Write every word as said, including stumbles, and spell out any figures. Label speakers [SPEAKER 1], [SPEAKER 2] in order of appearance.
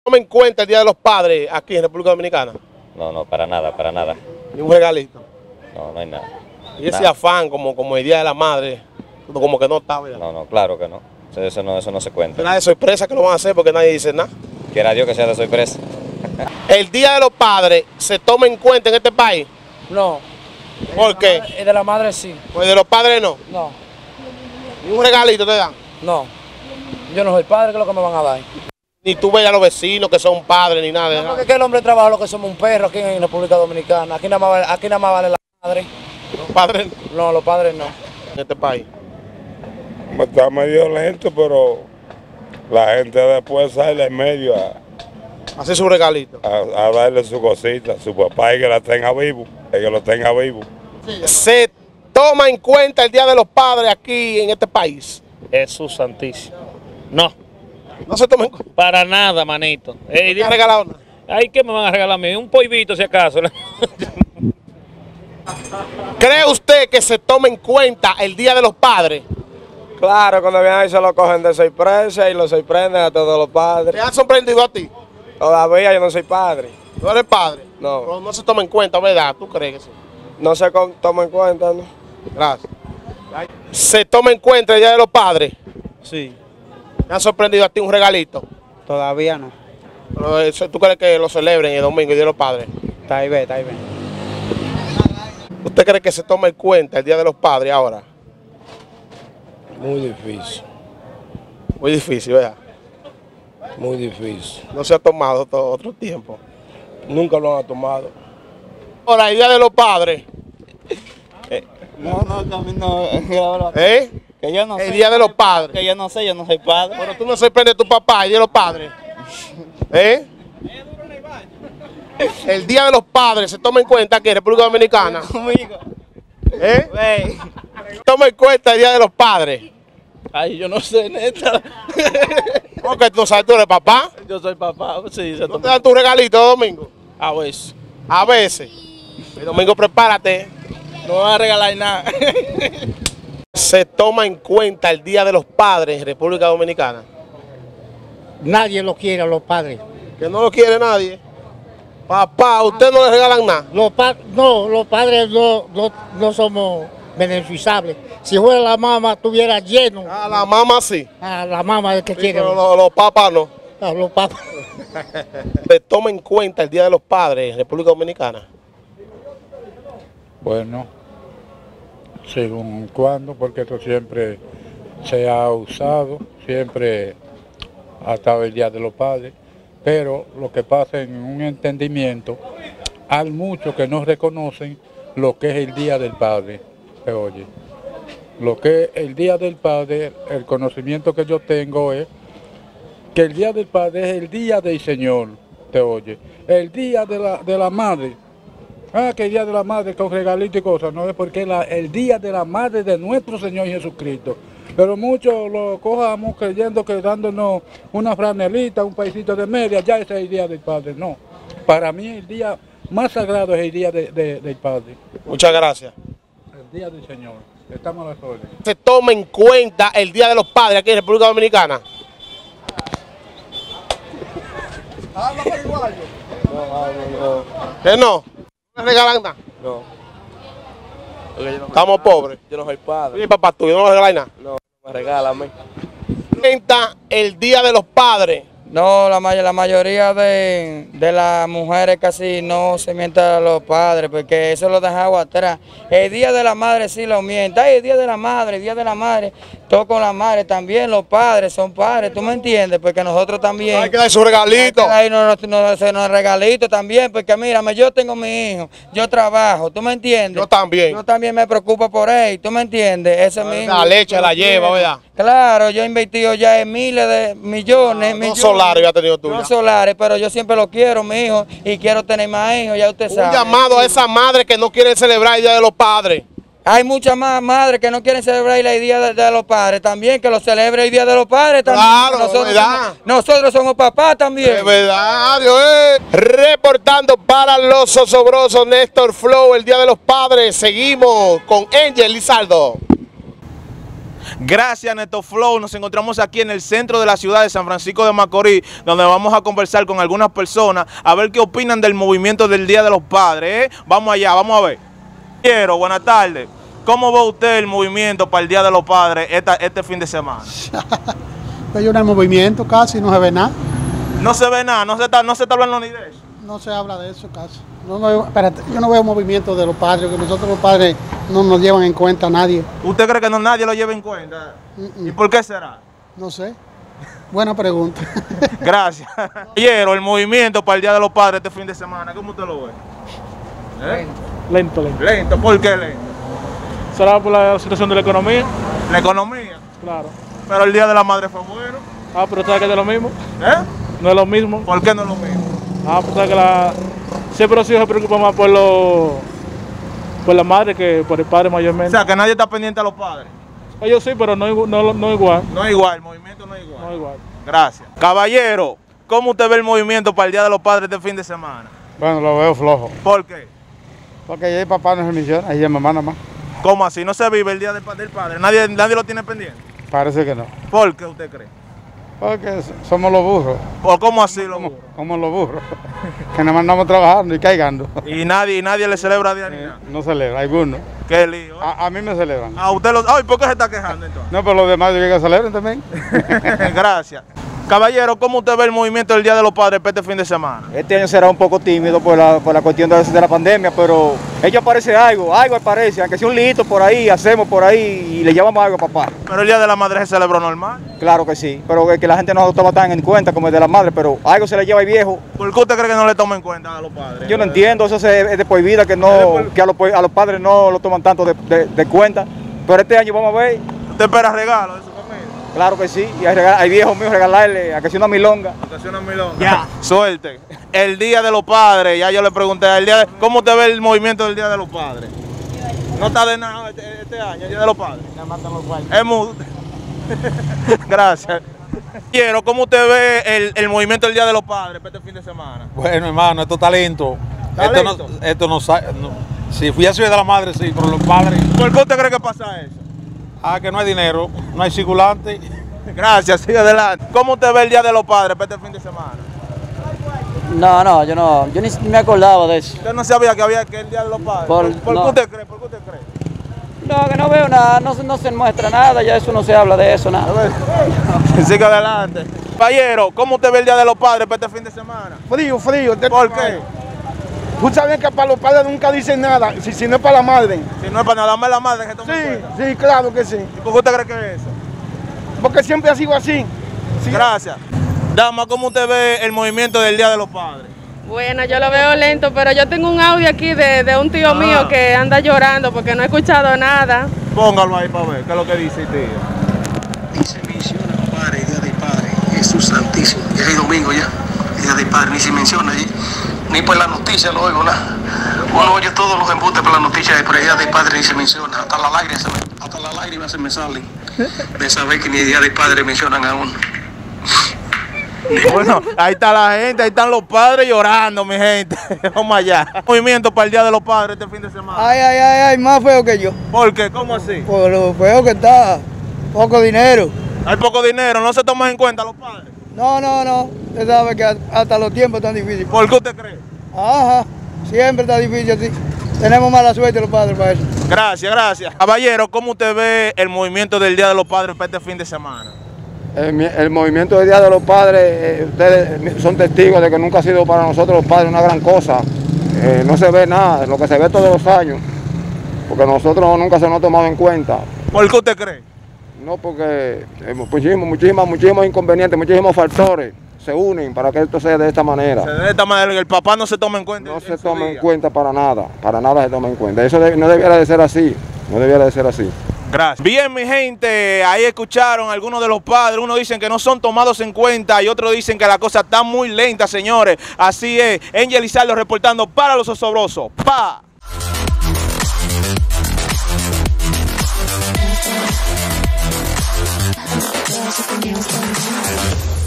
[SPEAKER 1] Tomen en cuenta el Día de los Padres aquí en República Dominicana.
[SPEAKER 2] No, no, para nada, para nada.
[SPEAKER 1] Ni un regalito.
[SPEAKER 2] No, no hay nada.
[SPEAKER 1] Y ese
[SPEAKER 2] Nada.
[SPEAKER 1] afán como, como el Día de la Madre, como que no está, ¿verdad?
[SPEAKER 2] No, no, claro que no. Eso, eso no, eso no se cuenta.
[SPEAKER 1] Nada de sorpresa que lo van a hacer porque nadie dice nada.
[SPEAKER 2] Quiera Dios que sea de sorpresa.
[SPEAKER 1] El Día de los Padres se toma en cuenta en este país.
[SPEAKER 3] No.
[SPEAKER 1] ¿Por qué?
[SPEAKER 3] El de la madre sí.
[SPEAKER 1] Pues de los padres no.
[SPEAKER 3] No,
[SPEAKER 1] Ni un regalito te dan.
[SPEAKER 3] no. Yo no soy padre, ¿qué es lo que me van a dar?
[SPEAKER 1] Ni tú ves a los vecinos que son padres ni nada de
[SPEAKER 3] No,
[SPEAKER 1] nada.
[SPEAKER 3] porque que el hombre trabaja lo que somos un perro aquí en República Dominicana. Aquí nada más, vale- aquí nada más vale la madre.
[SPEAKER 1] Los padres
[SPEAKER 3] No, los padres no.
[SPEAKER 1] en este país.
[SPEAKER 4] Está medio lento, pero la gente después sale en medio a,
[SPEAKER 1] Hacer su regalito.
[SPEAKER 4] a- a darle su cosita, su papá y que la tenga vivo, y que lo tenga vivo.
[SPEAKER 1] Se toma en cuenta el Día de los Padres aquí en este país.
[SPEAKER 5] Jesús santísimo. No,
[SPEAKER 1] No se toma en cuenta.
[SPEAKER 5] para nada, manito. Ey,
[SPEAKER 1] ¿No te ha regalado nada?
[SPEAKER 5] ay, ¿qué me van a regalar a mí? Un polvito, si acaso.
[SPEAKER 1] ¿Cree usted que se toma en cuenta el Día de los Padres?
[SPEAKER 6] Claro, cuando vienen ahí se lo cogen de sorpresa y lo sorprenden a todos los
[SPEAKER 1] ¿Te
[SPEAKER 6] padres.
[SPEAKER 1] han sorprendido a ti?
[SPEAKER 6] Todavía yo no soy padre.
[SPEAKER 1] ¿No eres padre?
[SPEAKER 6] No.
[SPEAKER 1] Pero no se toma en cuenta, ¿verdad? ¿Tú crees que sí?
[SPEAKER 6] No se con- toma en cuenta, ¿no?
[SPEAKER 1] Gracias. ¿Se toma en cuenta el Día de los Padres?
[SPEAKER 7] Sí,
[SPEAKER 1] ¿Te han sorprendido a ti un regalito?
[SPEAKER 7] todavía no.
[SPEAKER 1] Pero eso, ¿tú crees que lo celebren el domingo, el Día de los Padres?
[SPEAKER 7] Está ahí, ve, está ahí, ve.
[SPEAKER 1] ¿Usted cree que se toma en cuenta el Día de los Padres ahora?
[SPEAKER 8] Muy difícil,
[SPEAKER 1] Muy difícil, ¿verdad?
[SPEAKER 8] muy difícil.
[SPEAKER 1] No se ha tomado todo otro tiempo.
[SPEAKER 8] Nunca lo han tomado.
[SPEAKER 1] Ahora, el Día de los Padres,
[SPEAKER 9] No, no, no, no,
[SPEAKER 1] ¿eh?
[SPEAKER 9] que yo no
[SPEAKER 1] El
[SPEAKER 9] sé.
[SPEAKER 1] Día de los Padres.
[SPEAKER 9] Que yo no sé, yo no soy padre.
[SPEAKER 1] Pero tú no sorprendes a tu papá, el Día de los Padres. ¿Eh? El Día de los Padres se toma en cuenta aquí en República Dominicana.
[SPEAKER 9] Conmigo.
[SPEAKER 1] ¿Eh?
[SPEAKER 9] Wey.
[SPEAKER 1] Toma en cuenta el Día de los Padres.
[SPEAKER 5] Ay, yo no sé, neta.
[SPEAKER 1] Porque tú no sabes, tú eres papá.
[SPEAKER 5] Yo soy papá, sí, se
[SPEAKER 1] ¿No te
[SPEAKER 5] toma.
[SPEAKER 1] dan tu regalito de domingo?
[SPEAKER 5] A veces.
[SPEAKER 1] A veces. El domingo prepárate.
[SPEAKER 5] No me van a regalar nada.
[SPEAKER 1] Se toma en cuenta el Día de los Padres en República Dominicana.
[SPEAKER 10] Nadie lo quiere a los padres.
[SPEAKER 1] Que no lo quiere nadie. Papá, ¿usted no le regalan nada?
[SPEAKER 10] Los pa- no, los padres no, no, no somos beneficiables. Si fuera la mamá, estuviera lleno.
[SPEAKER 1] A la mamá sí.
[SPEAKER 10] A la mamá es que
[SPEAKER 1] Sí,
[SPEAKER 10] quiere.
[SPEAKER 1] pero los, los papás no.
[SPEAKER 10] A los papás.
[SPEAKER 1] Se toma en cuenta el Día de los Padres en República Dominicana.
[SPEAKER 11] Bueno, según cuándo, porque esto siempre se ha usado, siempre ha estado el Día de los Padres, pero lo que pasa en un entendimiento, hay muchos que no reconocen lo que es el Día del Padre, se oye. Lo que es el Día del Padre, el conocimiento que yo tengo es que el Día del Padre es el Día del Señor, te oye. El Día de la, de la Madre. Ah, que el Día de la Madre con regalito y cosas, no es porque es la, el Día de la Madre de nuestro Señor Jesucristo. Pero muchos lo cojamos creyendo que dándonos una franelita, un paisito de media, ya ese es el Día del Padre. No, para mí el día más sagrado es el Día de, de, del Padre.
[SPEAKER 1] Muchas gracias.
[SPEAKER 11] El Día del Señor. Estamos a las órdenes.
[SPEAKER 1] Se toma en cuenta el Día de los Padres aquí en República Dominicana. ¿Que no? ¿No le regalan nada?
[SPEAKER 6] No.
[SPEAKER 1] Estamos pobres.
[SPEAKER 6] Yo no soy padre.
[SPEAKER 1] Oye, papá tuyo, no le regalan nada.
[SPEAKER 6] No, me regala a mí.
[SPEAKER 1] Cuenta el Día de los Padres.
[SPEAKER 3] No, la, may- la mayoría de, de las mujeres casi no se mientan a los padres, porque eso lo dejaba atrás. El Día de la Madre sí lo mienta. Ay, el Día de la Madre, el Día de la Madre. Todo con la madre también, los padres son padres, ¿tú me entiendes? Porque nosotros también...
[SPEAKER 1] Hay que dar su regalito.
[SPEAKER 3] Hay que darnos nos, nos regalitos también, porque mírame, yo tengo mi hijo, yo trabajo, ¿tú me entiendes?
[SPEAKER 1] Yo también.
[SPEAKER 3] Yo también me preocupo por él, ¿tú me entiendes? Ese mismo.
[SPEAKER 1] La leche la lleva, ¿verdad?
[SPEAKER 3] Claro, yo he invertido ya en miles de millones.
[SPEAKER 1] Dos
[SPEAKER 3] millones.
[SPEAKER 1] solares ya ha tenido tú.
[SPEAKER 3] No
[SPEAKER 1] ya.
[SPEAKER 3] solares, pero yo siempre lo quiero, mi hijo, y quiero tener más hijos, ya usted
[SPEAKER 1] Un
[SPEAKER 3] sabe.
[SPEAKER 1] llamado a esa madre que no quiere celebrar el Día de los Padres.
[SPEAKER 3] Hay muchas más madres que no quieren celebrar el Día de, de los Padres también, que lo celebre el Día de los Padres también.
[SPEAKER 1] Claro,
[SPEAKER 3] nosotros,
[SPEAKER 1] ¿verdad?
[SPEAKER 3] somos, nosotros somos papás también.
[SPEAKER 1] De verdad, Dios es. Reportando para los osobrosos Néstor Flow, el Día de los Padres. Seguimos con Angel Lizardo.
[SPEAKER 12] Gracias, Neto Flow. Nos encontramos aquí en el centro de la ciudad de San Francisco de Macorís, donde vamos a conversar con algunas personas a ver qué opinan del movimiento del Día de los Padres. ¿eh? Vamos allá, vamos a ver. Quiero, buenas tardes. ¿Cómo ve usted el movimiento para el Día de los Padres esta, este fin de semana?
[SPEAKER 13] Pues yo no hay movimiento casi, no se ve nada.
[SPEAKER 12] No se ve nada, no se está, no se está hablando ni de eso.
[SPEAKER 13] No se habla de eso casi. No, no, espérate, yo no veo movimiento de los padres, que nosotros los padres no nos llevan en cuenta a nadie.
[SPEAKER 12] ¿Usted cree que no nadie lo lleva en cuenta? Mm-mm. ¿Y por qué será?
[SPEAKER 13] No sé. Buena pregunta.
[SPEAKER 12] Gracias. Quiero el movimiento para el Día de los Padres este fin de semana, ¿cómo usted lo ve? ¿Eh?
[SPEAKER 5] Lento, lento.
[SPEAKER 12] Lento, ¿por qué lento?
[SPEAKER 5] ¿Será por la situación de la economía?
[SPEAKER 12] ¿La economía?
[SPEAKER 5] Claro.
[SPEAKER 12] Pero el Día de la Madre fue bueno.
[SPEAKER 5] Ah, pero ¿sabes que es de lo mismo?
[SPEAKER 12] ¿Eh?
[SPEAKER 5] No es lo mismo.
[SPEAKER 12] ¿Por qué no es lo mismo?
[SPEAKER 5] Ah, pues ¿sabes que la... siempre los hijos se preocupan más por los... por la madre que por el padre mayormente?
[SPEAKER 12] O sea, que nadie está pendiente a los padres.
[SPEAKER 5] Ellos sí, pero no, no, no igual.
[SPEAKER 12] No es igual, el movimiento no es igual.
[SPEAKER 5] No igual.
[SPEAKER 12] Gracias. Caballero, ¿cómo usted ve el movimiento para el Día de los Padres este fin de semana?
[SPEAKER 11] Bueno, lo veo flojo.
[SPEAKER 12] ¿Por qué?
[SPEAKER 11] Porque ahí el papá no se menciona, ahí es mamá nada más.
[SPEAKER 12] ¿Cómo así? ¿No se vive el Día del Padre? ¿Nadie, nadie lo tiene pendiente?
[SPEAKER 11] Parece que no.
[SPEAKER 12] ¿Por qué usted cree?
[SPEAKER 11] Porque somos los burros.
[SPEAKER 12] ¿O cómo así los burros?
[SPEAKER 11] Somos los burros. Que nada más andamos trabajando y caigando.
[SPEAKER 12] Y nadie, y nadie le celebra día ni
[SPEAKER 11] eh,
[SPEAKER 12] nada.
[SPEAKER 11] No celebra, algunos.
[SPEAKER 12] Qué lío. ¿eh?
[SPEAKER 11] A, a mí me celebran.
[SPEAKER 12] A usted lo... Ay, ¿por qué se está quejando entonces?
[SPEAKER 11] No, pero los demás yo que celebren también.
[SPEAKER 12] Gracias. Caballero, ¿cómo usted ve el movimiento del Día de los Padres para este fin de semana?
[SPEAKER 14] Este año será un poco tímido por la, por la cuestión de, de la pandemia, pero ellos aparece algo, algo aparece, aunque sea un lito por ahí, hacemos por ahí y le llevamos algo a papá.
[SPEAKER 12] Pero el Día de la Madre se celebró normal.
[SPEAKER 14] Claro que sí, pero es que la gente no lo toma tan en cuenta como el de la madre, pero algo se le lleva al viejo.
[SPEAKER 12] ¿Por qué usted cree que no le toma en cuenta a los padres?
[SPEAKER 14] Yo no entiendo, eso es de por vida, que, no, que a, los, a los padres no lo toman tanto de, de, de cuenta, pero este año vamos a ver.
[SPEAKER 12] ¿Usted espera regalos de su familia?
[SPEAKER 14] Claro que sí, y hay, hay viejos míos regalarle, a que sea una milonga.
[SPEAKER 12] A que sea una milonga. Ya. Suerte. El Día de los Padres, ya yo le pregunté, el día de, ¿cómo te ve el movimiento del Día de los Padres? No está de nada este, este año, el Día de los Padres. Es mudo. Gracias. Quiero, ¿cómo usted ve el, el movimiento del Día de los Padres para este fin de semana?
[SPEAKER 15] Bueno, hermano, esto está lento. Esto no, esto no, no si fui a Ciudad de la Madre, sí, pero los padres...
[SPEAKER 12] ¿Por qué usted cree que pasa eso?
[SPEAKER 15] Ah, que no hay dinero, no hay circulante.
[SPEAKER 12] Gracias, sigue adelante. ¿Cómo usted ve el Día de los Padres para este fin de semana?
[SPEAKER 16] No, no, yo no, yo ni me acordaba de eso.
[SPEAKER 12] ¿Usted no sabía que había que el Día de los Padres?
[SPEAKER 16] Por,
[SPEAKER 12] ¿Por,
[SPEAKER 16] no.
[SPEAKER 12] qué usted cree? ¿Por qué usted cree?
[SPEAKER 16] No, que no veo nada, no, no se muestra nada, ya eso no se habla de eso, nada.
[SPEAKER 12] Sigue adelante. Caballero, ¿cómo usted ve el Día de los Padres para este fin de semana?
[SPEAKER 8] Frío, frío.
[SPEAKER 12] ¿Por qué?
[SPEAKER 8] Tú sabes que para los padres nunca dicen nada, si, si no es para la madre.
[SPEAKER 12] Si no es para nada más la madre que toma
[SPEAKER 8] Sí,
[SPEAKER 12] cuenta.
[SPEAKER 8] sí, claro que sí.
[SPEAKER 12] ¿Y por qué usted cree que es eso?
[SPEAKER 8] Porque siempre ha sido así. Sí.
[SPEAKER 12] Gracias. Dama, ¿cómo usted ve el movimiento del Día de los Padres?
[SPEAKER 17] Bueno, yo lo veo lento, pero yo tengo un audio aquí de, de un tío ah. mío que anda llorando porque no he escuchado nada.
[SPEAKER 12] Póngalo ahí para ver, ¿qué es lo que dice el tío?
[SPEAKER 18] Dice, menciona, padre, Día del Padre, Jesús Santísimo. Ya es domingo ya, el Día del Padre, ni se menciona allí. Ni por la noticia lo oigo, nada. Uno oye todos los embustes por la noticia, pero el Día del Padre ni se menciona. Hasta las lágrimas, hasta las lágrimas se me salen de saber que ni el Día del Padre mencionan a uno.
[SPEAKER 12] Bueno, ahí está la gente, ahí están los padres llorando, mi gente. Vamos allá. Movimiento para el Día de los Padres este fin de semana.
[SPEAKER 3] Ay, ay, ay, ay, más feo que yo.
[SPEAKER 12] ¿Por qué? ¿Cómo así?
[SPEAKER 3] Por lo feo que está, poco dinero.
[SPEAKER 12] Hay poco dinero, ¿no se toman en cuenta los padres?
[SPEAKER 3] No, no, no, usted sabe que hasta los tiempos están difíciles.
[SPEAKER 12] ¿Por qué usted cree?
[SPEAKER 3] Ajá, siempre está difícil así. Tenemos mala suerte los padres para eso.
[SPEAKER 12] Gracias, gracias. Caballero, ¿cómo usted ve el movimiento del Día de los Padres para este fin de semana?
[SPEAKER 11] El, el movimiento del Día de los Padres, eh, ustedes son testigos de que nunca ha sido para nosotros los padres una gran cosa. Eh, no se ve nada, lo que se ve todos los años, porque nosotros nunca se nos ha tomado en cuenta.
[SPEAKER 12] ¿Por qué usted cree?
[SPEAKER 11] No, porque eh, muchísimos, muchísimos, muchísimos inconvenientes, muchísimos factores se unen para que esto sea de esta manera.
[SPEAKER 12] De esta manera, que el papá no se tome en cuenta.
[SPEAKER 11] No se toma en cuenta para nada, para nada se toma en cuenta. Eso de, no debiera de ser así, no debiera de ser así.
[SPEAKER 12] Gracias. Bien, mi gente, ahí escucharon algunos de los padres. Unos dicen que no son tomados en cuenta y otros dicen que la cosa está muy lenta, señores. Así es, Angel Lizardo reportando para Los Osobrosos. ¡Pa!
[SPEAKER 19] Yes, you can